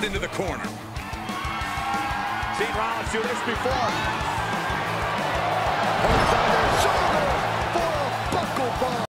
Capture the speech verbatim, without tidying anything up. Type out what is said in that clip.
into the corner. Seen Rollins do this before.